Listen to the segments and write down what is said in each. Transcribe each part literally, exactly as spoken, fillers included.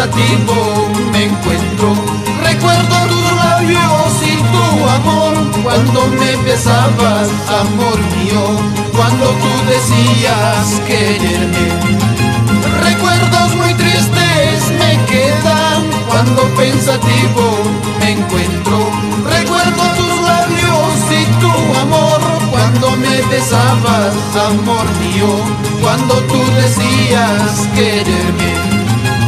pensativo me encuentro. Recuerdo tus labios y tu amor cuando me besabas, amor mío, cuando tú decías quererme. Recuerdos muy tristes me quedan cuando pensativo me encuentro. Recuerdo tus labios y tu amor cuando me besabas, amor mío, cuando tú decías quererme.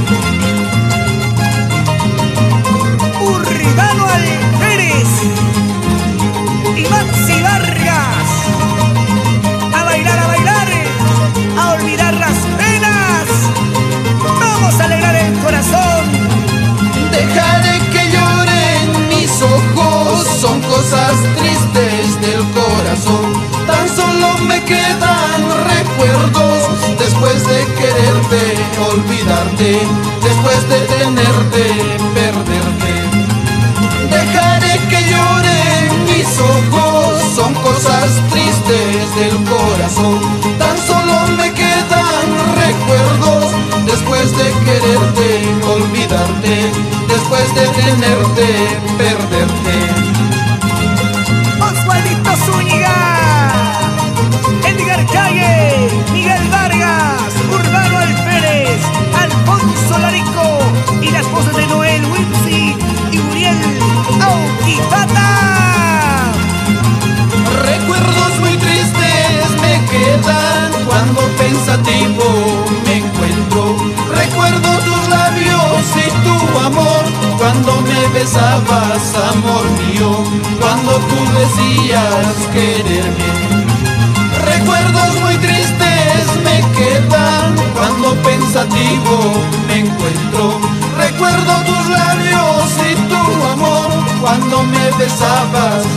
Urbano Alférez y Maxi Vargas, a bailar, a bailar, a olvidar las penas, vamos a alegrar el corazón. Dejaré que lloren mis ojos, son cosas tristes del corazón. Tan solo me quedan recuerdos después de quererte, olvidarte, después de tenerte, perderte. Dejaré que lloren mis ojos, son cosas tristes del corazón. Tan solo me quedan recuerdos después de quererte, olvidarte, después de tenerte, perderte. Oswaldito Zúñiga, Edgar Calle, Miguel Vargas, Urbano Alférez, Alfonso Larico y las voces de Noel Wincy y Uriel Auquipata. Recuerdos muy tristes me quedan cuando pensativo me encuentro. Recuerdo tus labios y tu amor cuando me besabas, amor mío, cuando tú decías quererme. Recuerdos muy tristes me quedan cuando pensativo me encuentro. Recuerdo tus labios y tu amor cuando me besabas,